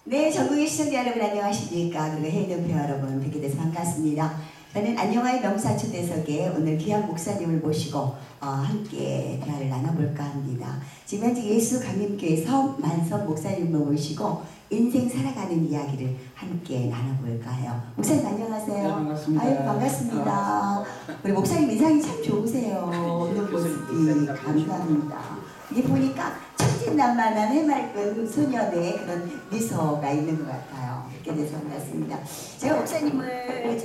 네, 전국의 시청자 여러분 안녕하십니까? 그리고 해외동표 여러분 뵙게 돼서 반갑습니다. 저는 안녕하의 명사초대석에 오늘 귀한 목사님을 모시고 함께 대화를 나눠볼까 합니다. 지금 현재 예수 강림교회 서만섭 목사님을 모시고 인생 살아가는 이야기를 함께 나눠볼까 해요. 목사님 안녕하세요. 네, 반갑습니다. 아유, 반갑습니다. 우리 목사님 인상이 참 좋으세요. 오늘 모습이 감사합니다. 이게 보니까 천진난만한 해맑은 소년의 그런 미소가 있는 것 같아요. 그렇게 돼서 반갑습니다. 제가 목사님을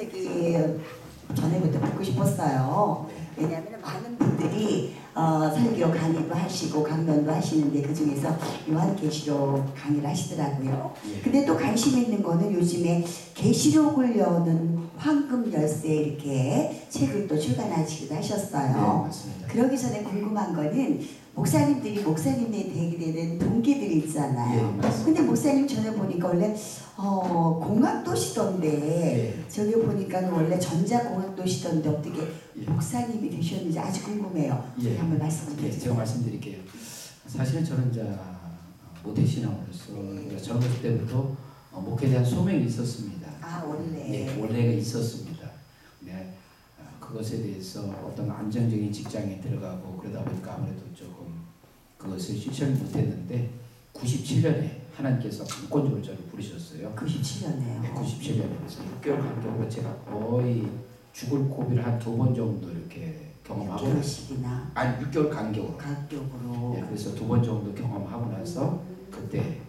전에부터 뵙고 싶었어요. 왜냐하면 많은 분들이 설교 강의도 하시고 강론도 하시는데 그 중에서 요한계시록 강의를 하시더라고요. 근데 또 관심 있는 거는 요즘에 계시록을 여는 황금 열쇠 이렇게 책을 또 출간하시기도 하셨어요. 네, 맞습니다. 그러기 전에 궁금한 거는 목사님들이 목사님에 되게 되는 동기들이 있잖아요. 네, 근데 목사님 전에 보니까 원래 공학도시던데 네. 저기 보니까 원래 전자공학도시던데 어떻게 예. 목사님이 되셨는지 아주 궁금해요. 예. 한번 말씀 좀 예, 해주세요. 제가 말씀드릴게요. 사실은 저는 이제 모태신앙으로서 젊었을 때부터 목회에 대한 소명이 있었습니다. 아, 원래. 예, 원래가 있었습니다. 네, 그것에 대해서 어떤 안정적인 직장에 들어가고 그러다 보니까 아무래도 조금 그것을 실천을 못했는데 97년에 하나님께서 강권적으로 저를 부르셨어요. 97년에요. 네, 97년에 그래서 6개월 간격으로 제가 거의 죽을 고비를 한 2번 정도 이렇게 경험하고 6개월씩이나 아니 6개월 간격으로 가격으로. 네, 그래서 2번 정도 경험하고 나서 그때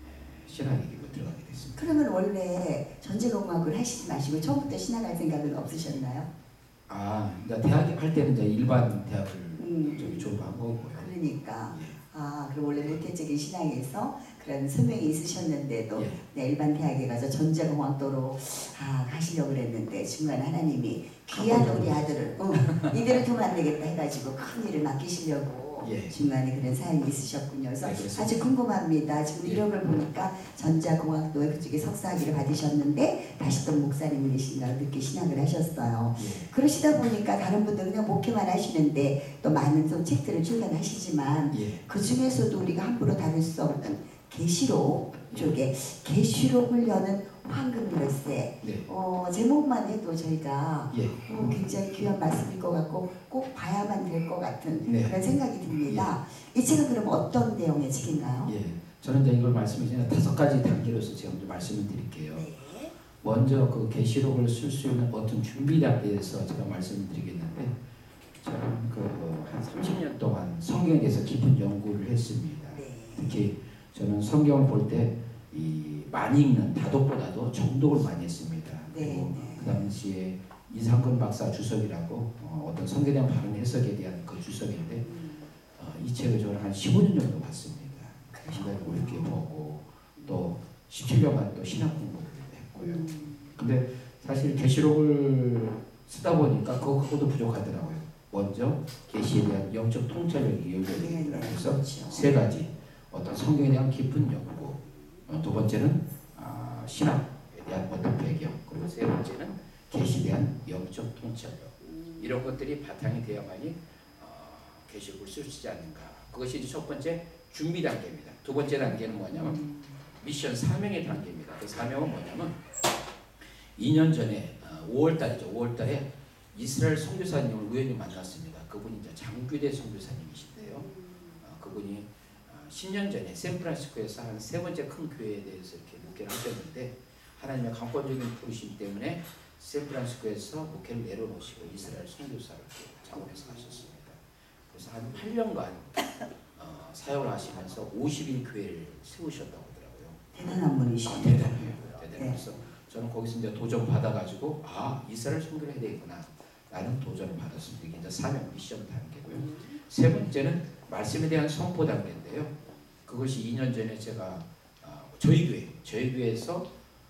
신앙에 들어가게 됐습니다. 그러면 원래 전자공학을 하시지 마시고 처음부터 신학할 생각은 없으셨나요? 그러니까 대학 할 때는 이제 일반 대학을 음. 졸업한 거고요. 그러니까 예. 그럼 원래 모태적인 신앙에서 그런 소명이 있으셨는데도 예. 일반 대학에 가서 전자공학도로 가시려고 그랬는데 중간에 하나님이 귀한 우리 아들을 이대로 두면 안 되겠다 해가지고 큰 일을 맡기시려고 예. 중간에 그런 사연이 있으셨군요. 그래서 네, 그렇습니다. 아주 궁금합니다. 지금 예. 이력을 보니까 전자공학도에 그쪽에 석사학위를 받으셨는데 다시 또 목사님이 되신다고 늦게 신학을 하셨어요. 예. 그러시다 보니까 다른 분들은 그냥 목회만 하시는데 또 많은 또 책들을 출간하시지만 예. 그 중에서도 우리가 함부로 다룰 수 없는 계시록 쪽에 계시록을 여는 황금 열쇠. 네. 제목만 해도 저희가 예. 굉장히 귀한 말씀일 것 같고 꼭 봐야만 될 것 같은 네. 그런 생각이 듭니다. 이 책은 그럼 어떤 내용의 책인가요? 예. 저는 이제 이걸 말씀드리면 5가지 단계로서 제가 먼저 말씀을 드릴게요. 네. 먼저 그 계시록을 쓸 수 있는 어떤 준비 단계에서 제가 말씀을 드리겠는데 저는 한 30년 동안 성경에 대해서 깊은 연구를 했습니다. 네. 특히 저는 성경을 볼 때 이 많이 읽는 다독보다도 정독을 많이 했습니다. 그리고 네. 그 당시에 이상근 박사 주석이라고 어떤 성경에 대한 바른 해석에 대한 그 주석인데 이 책을 저는 한 15년 정도 봤습니다. 그리고 이렇게 보고 또 17년간 또 신학 공부를 했고요. 근데 사실 계시록을 쓰다 보니까 그것도 부족하더라고요. 먼저 계시에 대한 영적 통찰력이 열려야 되더라고요. 그래서 그렇죠. 3가지 어떤 성경에 대한 깊은 연구, 2번째는 신학에 대한 어떤 배경, 그리고 3번째는 계시에 대한 영적 통찰력. 이런 것들이 바탕이 되어야만이 계시록을 쓸 수 있지 않는가. 그것이 이제 첫 번째 준비 단계입니다. 2번째 단계는 뭐냐면 미션 사명의 단계입니다. 그 사명은 뭐냐면 2년 전에 5월달이죠. 5월달에 이스라엘 선교사님을 우연히 만났습니다. 그분이 이제 장규대 선교사님이신데요. 그분이 10년 전에 샌프란시스코에서 한 3번째 큰 교회에 대해서 이렇게 목회를 하셨는데 하나님의 강권적인 부르심 때문에 샌프란시스코에서 목회를 내려놓으시고 이스라엘 선교사를 자원해서 하셨습니다. 그래서 한 8년간 사역을 하시면서 50인 교회를 세우셨다고 하더라고요. 대단한 분이시죠. 대단해요. 네. 그래서 저는 거기서 이제 도전 받아가지고 이스라엘 선교를 해야 되겠구나 라는 도전을 받았습니다. 이게 이제 사명 미션 단계고요. 3번째는 말씀에 대한 선포 단계인데요. 그것이 2년 전에 제가 저희 교회에서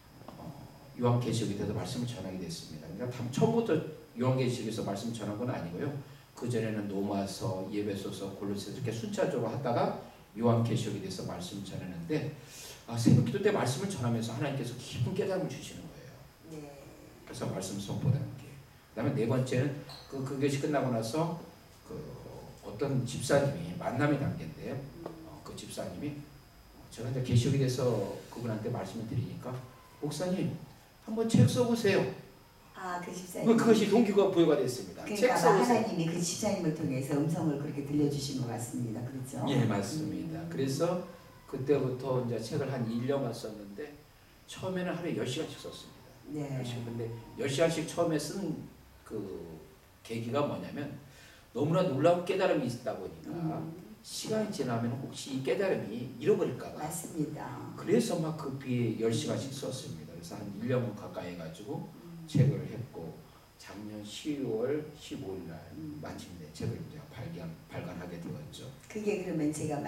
요한계시록에 대해서 말씀을 전하게 됐습니다. 그러니까 처음부터 요한계시록에서 말씀 전한 건 아니고요. 그 전에는 로마서, 예배소서, 골로새서 이렇게 순차적으로 하다가 요한계시록에 대해서 말씀을 전했는데 새벽 기도 때 말씀을 전하면서 하나님께서 깊은 깨달음을 주시는 거예요. 네. 그래서 말씀 선포 단계. 그다음에 4번째는 그것이 끝나고 나서 어떤 집사님이 만남의 단계인데요. 그 집사님이 제가 이제 계시록에 대해서 그분한테 말씀을 드리니까 목사님 한번 책 써보세요. 아, 그 집사님. 그것이 동기가 부여가 됐습니다. 책 그러니까 써보세요. 하나님이 그 집사님을 통해서 음성을 그렇게 들려주신 것 같습니다. 그렇죠? 예, 맞습니다. 그래서 그때부터 이제 책을 한 1년간 썼는데 처음에는 하루에 10시간씩 썼습니다. 네. 10시간. 근데 10시간씩 처음에 쓴 그 계기가 뭐냐면 너무나 놀라운 깨달음이 있다 보니까 시간이 지나면 혹시 이 깨달음이 잃어버릴까 봐. 맞습니다. 그래서 막 급히 10시간씩 썼습니다. 그래서 한 1년 가까이 해가지고 책을 했고 작년 10월 15일 날 마침내 책을 이제 발간하게 되었죠. 그게 그러면 제가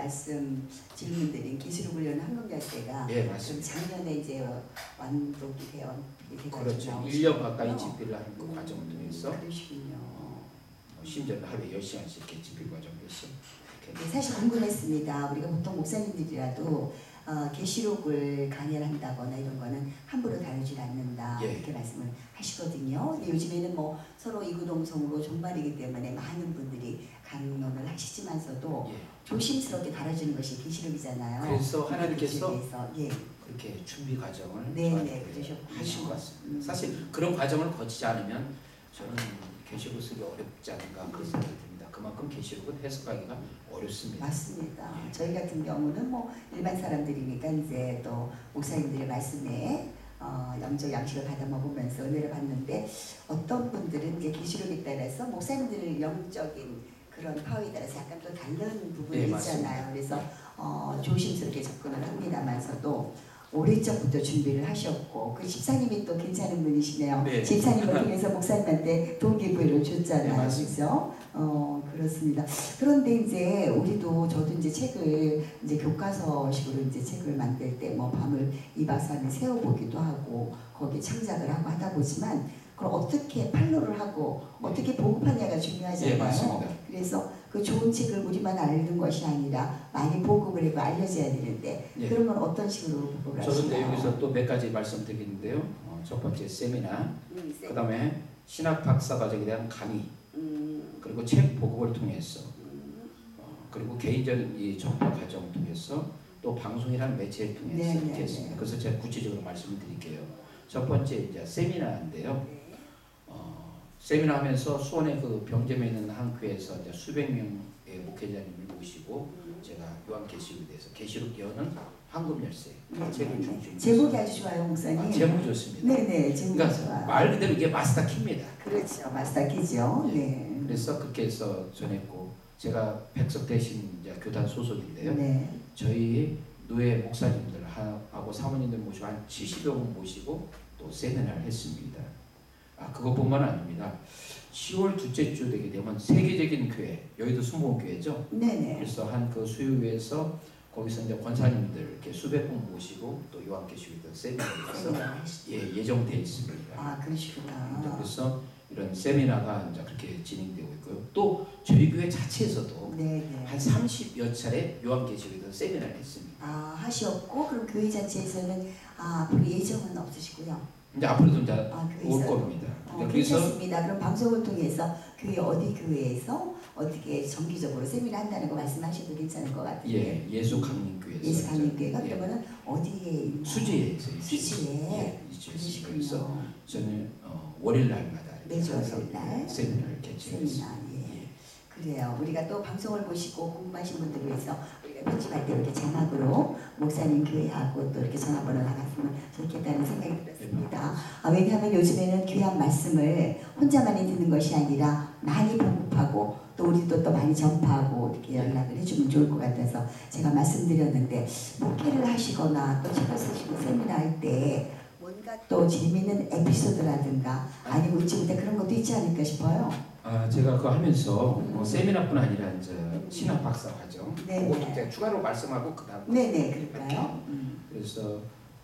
질문드린 기술훈련 한국열대가 네, 맞습니다. 작년에 이제 완독이 돼가지고 그렇죠. 1년 가까이 집필을 하는 그 과정을 통해서 그러시군요. 심지어는 하루에 10시간씩 이렇게 집필 과정을 했어요. 네, 사실 궁금했습니다. 우리가 보통 목사님들이라도 계시록을 강연한다거나 이런 거는 함부로 다루질 않는다 예. 이렇게 말씀을 하시거든요. 근데 요즘에는 뭐 서로 이구동성으로 종말이기 때문에 많은 분들이 강론을 하시지만서도 예. 조심스럽게 다뤄지는 것이 계시록이잖아요. 그래서 하나님께서 예. 그렇게 준비 과정을 네, 저한테 그러셨군요. 하신 것 같습니다. 사실 그런 과정을 거치지 않으면 저는 계시록을 쓰기 어렵지 않은가 그런 생각이 듭니다. 그만큼 계시록은 해석하기가 어렵습니다. 맞습니다. 예. 저희 같은 경우는 뭐 일반 사람들이니까 이제 또 목사님들의 말씀에 영적 양식을 받아 먹으면서 은혜를 받는데 어떤 분들은 이제 계시록에 따라서 목사님들의 영적인 그런 파워에 따라서 약간 또 다른 부분이 네, 있잖아요. 그래서 조심스럽게 접근을 합니다만서도 오래전부터 준비를 하셨고 그 집사님이 또 괜찮은 분이시네요. 네. 집사님을 통해서 목사님한테 동기부여를 줬잖아요. 네, 맞습니다. 그렇죠? 그렇습니다. 그런데 이제 우리도 저도 이제 책을 이제 교과서식으로 이제 책을 만들 때 뭐 밤을 2박 3일 세워보기도 하고 거기에 창작을 하고 하다 보지만 그걸 어떻게 판로를 하고 어떻게 보급하냐가 중요하잖아요. 네, 맞습니다. 그래서 그 좋은 책을 우리만 알는 것이 아니라 많이 보급을 하고 알려져야 되는데 예. 그러면 어떤 식으로 보급을 저는 하시나요? 여기서 또 몇 가지 말씀드리는데요. 첫 번째 세미나, 그 다음에 신학 박사 과정에 대한 강의, 그리고 책 보급을 통해서, 그리고 개인적인 이 전파 과정을 통해서 또 방송이라는 매체를 통해서 이렇게 했습니다. 그래서 제가 구체적으로 말씀을 드릴게요. 첫 번째 이제 세미나인데요. 세미나 하면서 수원의 그 병점에 있는 한 교회에서 이제 수백 명의 목회자님을 모시고 제가 요한계시록에 대해서 계시록 여는 황금 열쇠 책을 중심으로 제목이 아주 좋아요, 목사님. 제목 좋습니다. 네네, 제목 그러니까 좋아요. 말 그대로 이게 마스터 키입니다. 그렇죠, 마스터 키죠. 예. 네. 그래서 그렇게 해서 전했고 제가 백석 대신 이제 교단 소속인데요. 네. 저희 노예 목사님들 하고 사모님들 모시고 한 70여 분 모시고 또 세미나를 했습니다. 그것뿐만 아닙니다. 10월 둘째 주 되게 되면 세계적인 교회, 여의도 순복음교회죠. 네네. 그래서 한 그 수요교회에서 거기서 이제 권사님들 이렇게 수백 분 모시고 또 요한계시록 세미나에서 예정돼 있습니다. 그러시구나. 그래서 이런 세미나가 이제 그렇게 진행되고 있고요. 또 저희 교회 자체에서도 네네. 한 30여 차례 요한계시록에서 세미나를 했습니다. 하셨고 그럼 교회 자체에서는 앞으로 예정은 없으시고요. 이제 앞으로도 이제 올 교회에서. 겁니다. 그래서 괜찮습니다. 그럼 방송을 통해서 교회 어디 교회에서 어떻게 정기적으로 세미나 한다는 거 말씀하셔도 괜찮을 것 같은데. 예수 강림교회에서 예수 강림교회가 예. 그러면은 어디에 있나요? 수지에서 수지에. 그래서 그러시군요. 저는 월요일 날마다 매주 항상 월요일 날 세미나를 개최했습니다. 세미나. 예. 그래요. 우리가 또 방송을 보시고 궁금하신 분들을 위해서 우리가 편집할 때 이렇게 자막으로 목사님 교회하고 또 이렇게 전화번호 나갔으면 좋겠다는 생각이 들었습니다. 왜냐하면 요즘에는 귀한 말씀을 혼자만이 듣는 것이 아니라 많이 보급하고 또 우리도 또 많이 전파하고 이렇게 연락을 해주면 좋을 것 같아서 제가 말씀드렸는데 목회를 하시거나 또 책을 쓰시고 세미나 할 때 뭔가 또 재미있는 에피소드라든가 아니면 이쯤때 그런 것도 있지 않을까 싶어요. 제가 그거 하면서 세미나뿐 아니라 이제 신학 박사 과정 네네. 그것도 제가 추가로 말씀하고 그다음 네네, 그럴까요? 그래서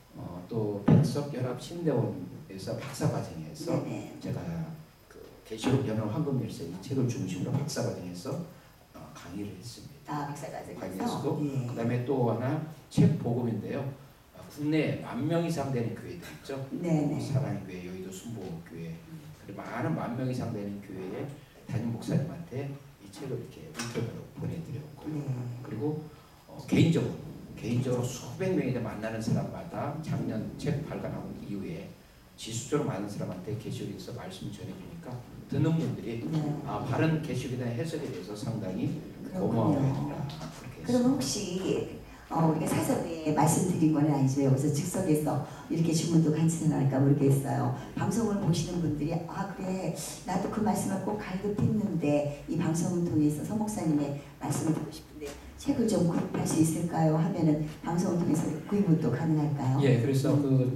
또 백석 연합 신대원에서 박사 과정에서 네네. 제가 그 계시록 연합 황금 열쇠 이 책을 중심으로 박사 과정에서 강의를 했습니다. 박사과정에서. 강의했고 예. 그다음에 또 하나 책 복음인데요. 국내 10,000명 이상 되는 교회들 있죠. 네네. 사랑의 교회, 여의도 순복음교회 그리고 많은 10,000명 이상 되는 교회의 담임 목사님한테 이 책을 이렇게 인터뷰로 보내드렸고 네. 그리고 개인적으로 개인적으로 수백 명이 만나는 사람마다 작년 책 발간하고 이후에 지수적으로 많은 사람한테 계시록에서 말씀을 전해주니까 듣는 분들이 네. 바른 계시록에 대한 해석에 대해서 상당히 고마워합니다. 그럼 혹시 우리가 사전에 말씀드린 건 아니죠. 여기서 즉석에서 이렇게 주문도 간직할까 모르겠어요. 방송을 보시는 분들이 아 그래 나도 그 말씀을 꼭 갈급했는데 이 방송을 통해서 서 목사님의 말씀을 듣고 싶은데 책을 좀 구입할 수 있을까요? 하면은 방송을 통해서 구입도 가능할까요? 예, 그래서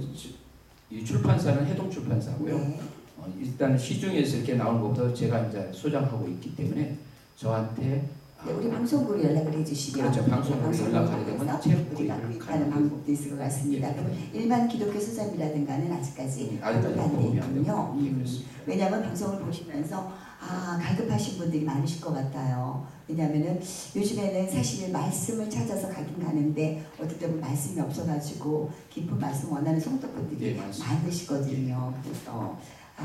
이 출판사는 해동 출판사고요. 네. 일단 시중에서 이렇게 나오는 것부터 제가 이제 소장하고 있기 때문에 저한테 네, 우리 방송국으로 연락을 해주시면 그렇죠. 방송국으로 연락하게 되면 책 우리가 구입을 구입하는 방법도 있을 것 같습니다. 예. 그럼 일반 기독교 수자비라든가는 아직까지 도움이 안 도움이 안 되군요. 되고. 예, 그렇습니다. 왜냐하면 방송을 보시면서 갈급하신 분들이 많으실 것 같아요. 왜냐하면은 요즘에는 사실 말씀을 찾아서 가긴 가는데 어떨 때는 말씀이 없어가지고 깊은 말씀 원하는 성도분들이 예, 많으시거든요. 그래서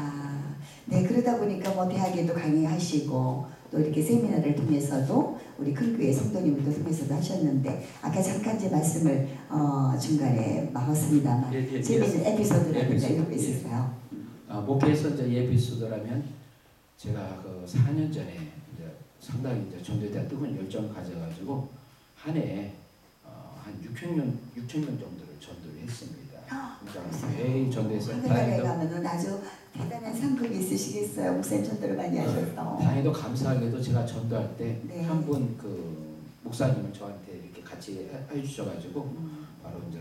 네 그러다 보니까 뭐 대학에도 강의하시고 또 이렇게 세미나를 통해서도 우리 큰 교회 성도님들도 통해서도 하셨는데 아까 잠깐 제 말씀을 중간에 막았습니다만 재미있는 에피소드라든가 이런 거 있을까요? 목회에서 이제 에피소드라면 제가 그 4년 전에 이제 상당히 이제 전도에 대한 뜨거운 열정을 가져가지고 한 해에 한 6천 명 정도를 전도를 했습니다. 그러니까 매일 전도해서 하늘나라에 가면은 아주 대단한 상급이 있으시겠어요. 목사님 전도를 많이 하셔서. 다행히도 감사하게도 제가 전도할 때 네. 한 분 그 목사님을 저한테 이렇게 같이 해주셔가지고 바로 이제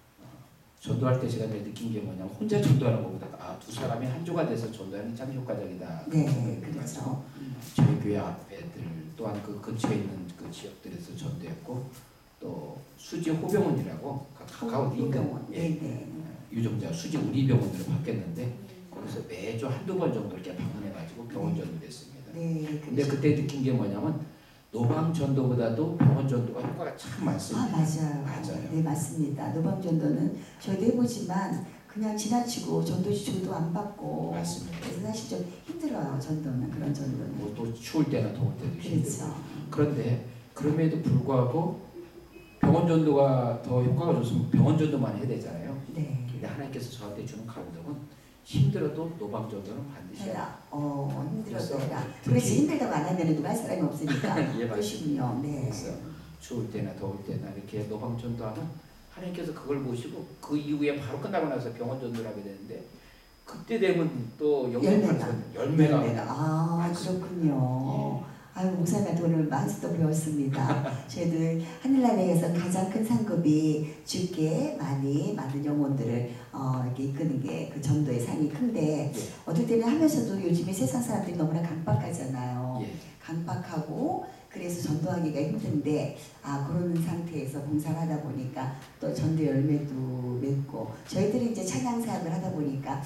전도할 때 제가 느낀 게 뭐냐면 혼자 전도하는 것보다 두 사람이 한 조가 돼서 전도하는 게 참 효과적이다. 네, 그렇죠. 저희 교회 앞에들 또한 그 근처에 있는 그 지역들에서 전도했고 또 수지 호병원이라고 가까운 호병원. 예, 네. 유정자 수지 우리병원으로 바뀌었는데 거기서 매주 한두 번 정도 이렇게 방문해가지고 병원 전도를 했습니다. 네. 근데 그때 느낀 게 뭐냐면 노방 전도보다도 병원 전도가 효과가 참 많습니다. 맞아요. 네, 맞습니다. 노방전도는 저희도 해보지만 그냥 지나치고 전도지조도 안 받고 맞습니다. 그래서 사실 좀 힘들어요. 전도는 그런 전도는. 뭐 또 추울 때나 더울 때도 힘들고. 그렇죠. 그런데 그럼에도 불구하고 병원 전도가 더 효과가 좋으면 병원 전도만 해야 되잖아요. 네. 근데 하나님께서 저한테 주는 감동은 힘들어도 노방 전도는 반드시 해라. 힘들어도 해라. 그렇지 힘들다고 안 하면 누가 할 사람이 없으니까. 예, 그러시군요. 네. 그래서 추울 때나 더울 때나 이렇게 노방 전도하면 하나님께서 그걸 보시고 그 이후에 바로 끝나고 나서 병원 전도를 하게 되는데 그때 되면 또 열매가 그렇군요. 아유 목사님한테 오늘 말씀도 배웠습니다. 저희들 하늘나라에서 가장 큰 상급이 주께 많은 영혼들을 이렇게 이끄는 게 그 전도의 상이 큰데 어떨 때는 하면서도 요즘에 세상 사람들이 너무나 강박하잖아요. 강박하고 그래서 전도하기가 힘든데 그런 상태에서 봉사를 하다 보니까 또 전도 열매도 맺고 저희들이 이제 찬양 사역을 하다 보니까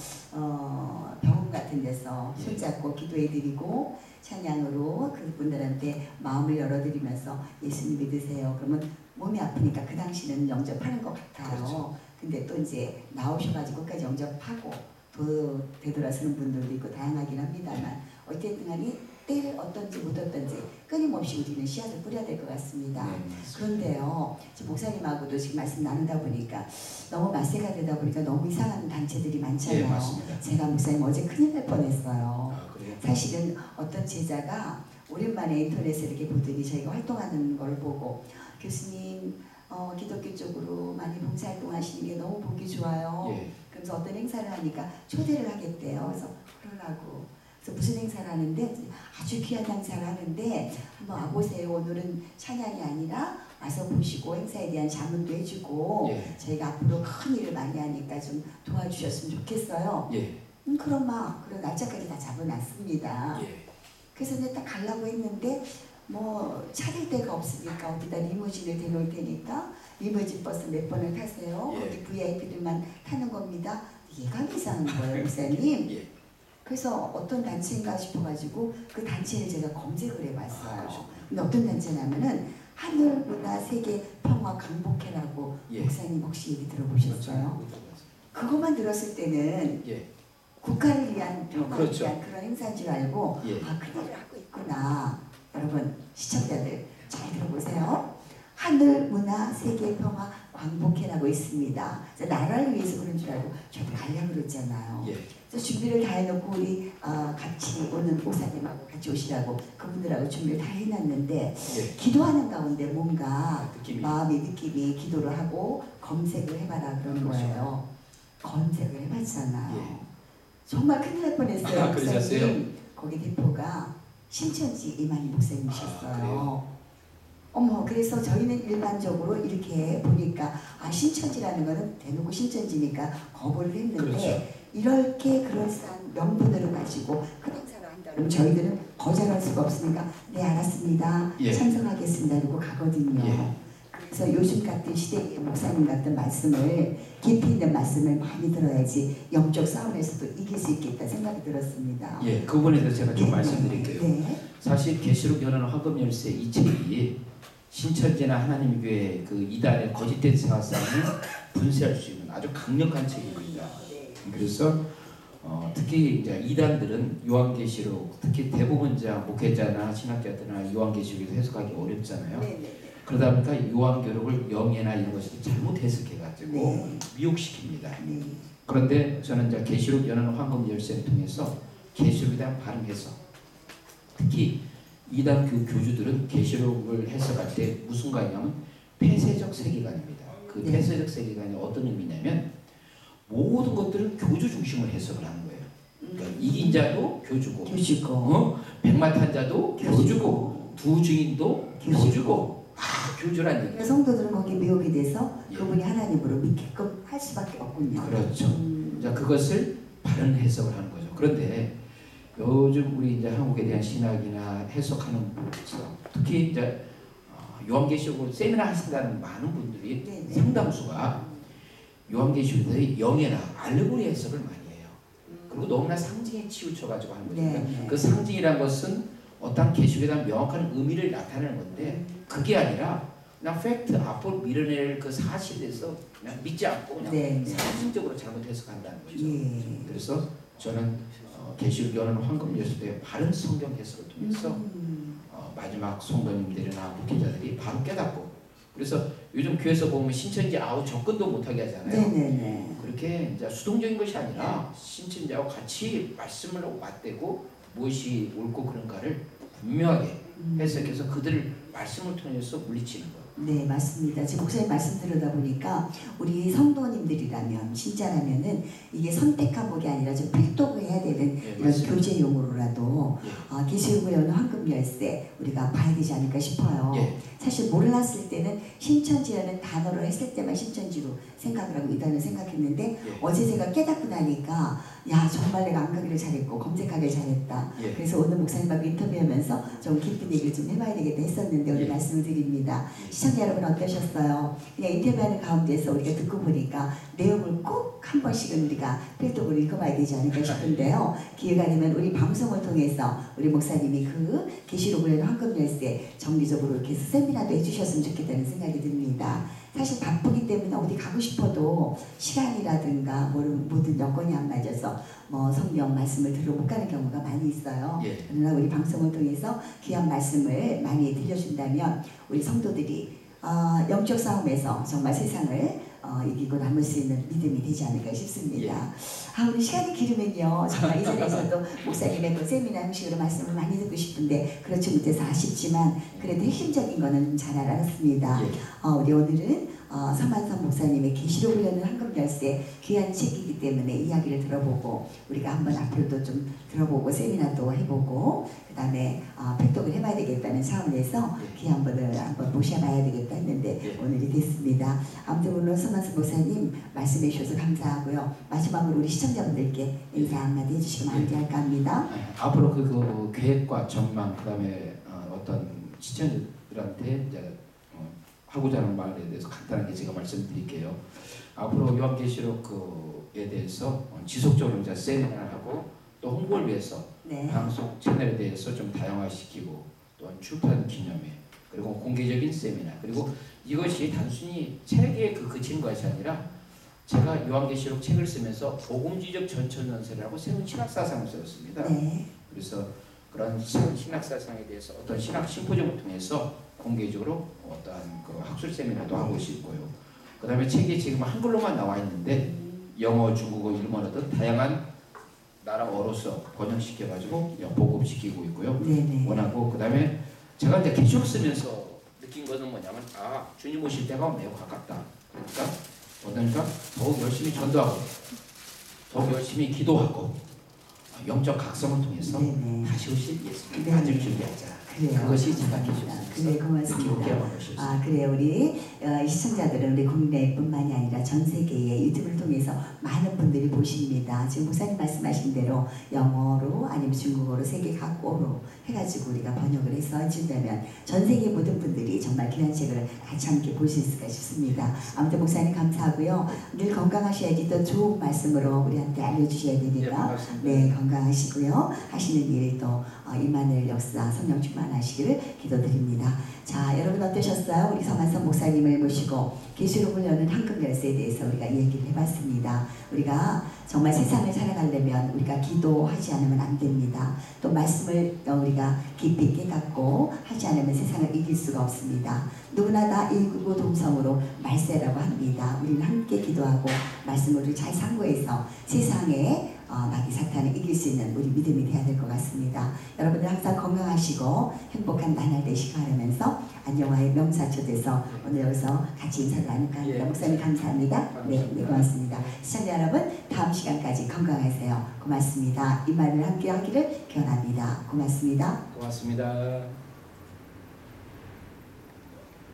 병원 같은 데서 손잡고 기도해드리고 찬양으로 그분들한테 마음을 열어드리면서 예수님 믿으세요. 그러면 몸이 아프니까 그 당시는 영접하는 것 같아요. 그렇죠. 근데 또 이제 나오셔가지고 끝까지 영접하고 또 되돌아서는 분들도 있고 다양하긴 합니다만 어쨌든 간에 때를 어떤지 못 어떤지 끊임없이 우리는 씨앗을 뿌려야 될 것 같습니다. 그런데요, 목사님하고도 지금 말씀 나누다 보니까 너무 맛세가 되다 보니까 너무 이상한 단체들이 많잖아요. 맞습니다. 제가 목사님 어제 큰일 날 뻔했어요. 그래요? 사실은 어떤 제자가 오랜만에 인터넷에 이렇게 보더니 저희가 활동하는 걸 보고 교수님 기독교 쪽으로 많이 봉사활동 하시는 게 너무 보기 좋아요. 그래서 어떤 행사를 하니까 초대를 하겠대요. 그래서 그러라고. 그래서 무슨 행사를 하는데 아주 귀한 행사를 하는데 한번 와보세요. 오늘은 찬양이 아니라 와서 보시고 행사에 대한 자문도 해주고 저희가 앞으로 큰 일을 많이 하니까 좀 도와주셨으면 좋겠어요. 그럼 그런 날짜까지 다 잡아놨습니다. 그래서 이제 딱 가려고 했는데 뭐 차릴 데가 없으니까 어디다 리무진을 대놓을 테니까 리무진 버스 몇 번을 타세요. 거기 VIP들만 타는 겁니다. 예감이 이상한 거예요, 목사님. 그래서 어떤 단체인가 싶어가지고 그 단체를 제가 검색을 해봤어요. 근데 어떤 단체냐면은 하늘문화세계평화강복회라고 목사님 혹시 얘기 들어보셨어요? 그것만 들었을 때는 국가를 위한 평화를 위한 그런 행사인 줄 알고 그 일을 하고 있구나. 여러분 시청자들 잘 들어보세요. 하늘, 문화, 세계, 평화, 광복해라고 있습니다. 나라를 위해서 그런 줄 알고 저도 가려고 그랬잖아요. 예. 그래서 준비를 다 해놓고 우리 같이 오는 목사님하고 같이 오시라고 그분들하고 준비를 다 해놨는데 예. 기도하는 가운데 뭔가 느낌이. 마음의 느낌이 기도를 하고 검색을 해봐라 그러는 그렇죠. 거예요. 검색을 해봤잖아요. 예. 정말 큰일 날 뻔했어요. 아, 그러셨어요? 목사님. 거기 대표가 신천지 이만희 목사님이셨어요. 어머, 그래서 저희는 일반적으로 이렇게 보니까 신천지라는 거는 대놓고 신천지니까 거부를 했는데 그렇죠. 이렇게 그럴싸한 명분으로 가지고 그 행사를 한다 그러면 저희들은 거절할 수가 없으니까 네 알았습니다. 예. 찬성하겠습니다. 이러고 가거든요. 예. 그래서 요즘 같은 시대의 목사님 같은 말씀을 깊이 있는 말씀을 많이 들어야지 영적 싸움에서도 이길 수 있겠다 생각이 들었습니다. 예, 그 부분에 대해서 제가 좀 네. 말씀드릴게요. 네. 사실 계시록 연합 황금 열쇠 이 책이 신천지나 하나님 교회 그 이단의 거짓된 생활상을 분쇄할 수 있는 아주 강력한 책입니다. 그래서 특히 이제 이단들은 요한계시록 특히 대부분 목회자나 신학자들이나 요한계시록에서 해석하기 어렵잖아요. 그러다 보니까 요한계시록을 영예나 이런 것을 잘못 해석해가지고 네. 미혹시킵니다. 네. 그런데 저는 이제 계시록 연합 황금 열쇠를 통해서 계시록에 대한 바른 해석, 특히 이단 교주들은 계시록을 해석할 때 무슨概念은 폐쇄적 세계관입니다. 그 네. 폐쇄적 세계관이 어떤 의미냐면 모든 것들은 교주 중심으로 해석을 하는 거예요. 그러니까 이긴 자도 교주고, 백마탄 자도 교주고, 두 증인도 교주고, 교주란 얘기예요. 성도들은 거기에 미혹이 돼서 예. 그분이 하나님으로 믿게끔 할 수밖에 없군요. 그렇죠. 자, 그것을 바른 해석을 하는 거죠. 그런데 요즘 우리 이제 한국에 대한 신학이나 해석하는 분에서 특히 이제 요한계시록을 세미나 하신다는 많은 분들이 네네. 상당수가 요한계시록의 영예나 알레고리 해석을 많이 해요. 그리고 너무나 상징에 치우쳐가지고 하는 거죠. 네. 그 상징이란 것은 어떤 계시록에 대한 명확한 의미를 나타내는 건데 그게 아니라 그냥 팩트 앞으로 밀어낼 그 사실에서 그냥 믿지 않고 그냥 네. 상징적으로 잘못 해석한다는 거죠. 예. 그래서 저는 계시록 연합 황금 열쇠의 바른 성경 해석을 통해서 마지막 성도님들이나 목회자들이 바로 깨닫고 그래서 요즘 교회에서 보면 신천지 아우 접근도 못하게 하잖아요. 네네네. 그렇게 이제 수동적인 것이 아니라 신천지하고 같이 말씀을 맞대고 무엇이 옳고 그런가를 분명하게 해석해서 그들을 말씀을 통해서 물리치는 거예요. 네, 맞습니다. 지금 목사님 말씀 들으다 보니까 우리 성도님들이라면 신자라면은 이게 선택한 복이 아니라 좀 필독을 해야 되는 예, 이런 맞습니다. 교제용으로라도 계시록을 여는 황금 열쇠 우리가 봐야 되지 않을까 싶어요. 예. 사실 몰랐을 때는 신천지라는 단어를 했을 때만 신천지로 생각을 하고 이단을 생각했는데 예. 어제 제가 깨닫고 나니까 야 정말 내가 안 가기를 잘했고 검색하길 잘했다. 예. 그래서 오늘 목사님하고 인터뷰하면서 좀 깊은 얘기를 좀 해봐야 되겠다 했었는데 오늘 예. 말씀을 드립니다. 시청자 여러분 어떠셨어요? 그냥 인터뷰하는 가운데서 우리가 듣고 보니까 내용을 꼭 한 번씩은 우리가 필독으로 읽어봐야 되지 않을까 싶은데요. 기회가 되면 우리 방송을 통해서 우리 목사님이 그 계시록을 하는 황금 열쇠 정기적으로 이렇게 세미나도 해주셨으면 좋겠다는 생각이 듭니다. 사실 바쁘기 때문에 어디 가고 싶어도 시간이라든가 모든 여건이 안 맞아서 성경 말씀을 들으러 못 가는 경우가 많이 있어요. 예. 그러나 우리 방송을 통해서 귀한 말씀을 많이 들려준다면 우리 성도들이 영적 싸움에서 정말 세상을 이기고 남을 수 있는 믿음이 되지 않을까 싶습니다. 우리 시간이 길으면요. 정말 이 자리에서도 목사님의 그 세미나 형식으로 말씀을 많이 듣고 싶은데 그렇지 못해서 아쉽지만 그래도 핵심적인 거는 잘 알았습니다. 우리 오늘은 서만선 목사님의 계시록을 여는 황금 열쇠 귀한 책이기 때문에 이야기를 들어보고 우리가 한번 앞으로도 좀 들어보고 세미나도 해보고 그 다음에 팩독을 해봐야 되겠다는 차원에서 귀한 분을 한번 모셔봐야 되겠다 했는데 오늘이 됐습니다. 아무튼 오늘 서만선 목사님 말씀해 주셔서 감사하고요. 마지막으로 우리 시청자분들께 인사 한마디 해주시고 마무리할까 합니다. 앞으로 그 계획과 전망 그다음에 어떤 시청자들한테 이제 하고자 하는 말에 대해서 간단하게 제가 말씀드릴게요. 앞으로 요한계시록에 대해서 지속적으로 이제 세미나를 하고 또 홍보를 위해서 네. 방송 채널에 대해서 좀 다양화시키고 또한 출판 기념회 그리고 공개적인 세미나 그리고 이것이 단순히 책에 그치는 것이 아니라 제가 요한계시록 책을 쓰면서 복음주의적 전천연설이라고 새로운 신학사상을 썼습니다. 네. 그래서 그런 신학 사상에 대해서 어떤 신학 심포지엄을 통해서 공개적으로 어떠한 그 학술 세미나도 하고 있고요. 그 다음에 책이 지금 한글로만 나와 있는데 영어, 중국어, 일본어 등 다양한 나라어로서 번역시켜가지고 보급시키고 있고요. 네네. 원하고 그 다음에 제가 이제 계속 쓰면서 느낀 것은 뭐냐면 주님 오실 때가 매우 가깝다. 그러니까 더욱 열심히 전도하고 더욱 열심히 기도하고 영적 각성을 통해서 네네. 다시 오실 예수님 네네. 맞을 준비하자. 그래요. 그것이 제가 계속 그래, 고맙습니다. 그래, 우리 시청자들은 우리 국내뿐만이 아니라 전 세계에 유튜브를 통해서 많은 분들이 보십니다. 지금 목사님 말씀하신 대로 영어로 아니면 중국어로 세계 각국어로 해가지고 우리가 번역을 해서 해준다면 전 세계 모든 분들이 정말 귀한 책을 같이 함께 볼 수 있을까 싶습니다. 아무튼 목사님 감사하고요. 늘 건강하셔야지 또 좋은 말씀으로 우리한테 알려주셔야 되니까 네, 건강하시고요. 하시는 일 또 임마누엘 역사 성령 충만하시기를 기도드립니다. 자, 여러분 어떠셨어요? 우리 서만선 목사님을 모시고 계시록을 여는 황금 열쇠에 대해서 우리가 얘기를 해봤습니다. 우리가 정말 세상을 살아가려면 우리가 기도하지 않으면 안 됩니다. 또 말씀을 우리가 깊이 깨닫고 하지 않으면 세상을 이길 수가 없습니다. 누구나 다 일구동성으로 말세라고 합니다. 우리는 함께 기도하고 말씀을 잘 상고해서 세상에 마귀 사탄을 이길 수 있는 우리 믿음이 되어야 될 것 같습니다. 여러분들 항상 건강하시고 행복한 나날 되시기 바라면서 안녕하의 명사초돼서 오늘 여기서 같이 인사를 나눌까 합니다. 목사님 감사합니다. 네, 고맙습니다. 시청자 여러분 다음 시간까지 건강하세요. 고맙습니다. 임마누엘 함께 하기를 기원합니다. 고맙습니다. 고맙습니다.